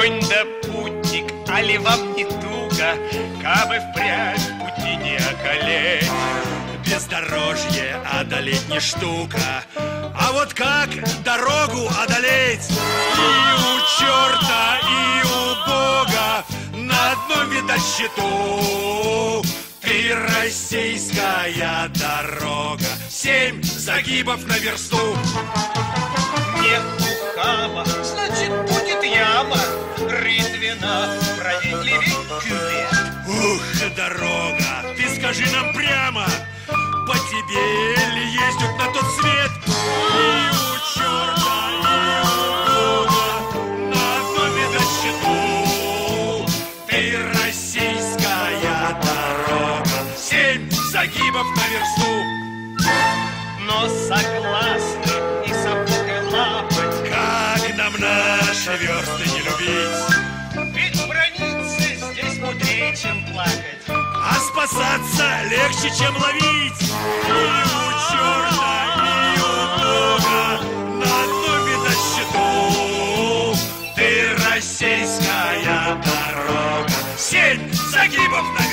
конь да путник, али вам не туго, кабы впрямь пути не околеть? Бездорожье одолеть не штука, а вот как дорогу одолеть? И у черта, и у Бога на одном видать счету. Ты российская дорога, 7 загибов на версту. Нет ухаба, значит будет яма, рытвина, справедливей кювет. Ух, дорога, ты скажи нам прямо, по тебе ли ездят на тот свет? И у черта, и у Бога на одном видать счету. Ты российская дорога, 7 загибов на версту. Но согласны и сапог, и лапоть, Как нам наши версты не любить? ведь браниться здесь мудрее, чем плакать. А спасаться легче, чем ловить. И у черта, и у Бога на одном видать счету. Ты российская дорога, 7 загибов на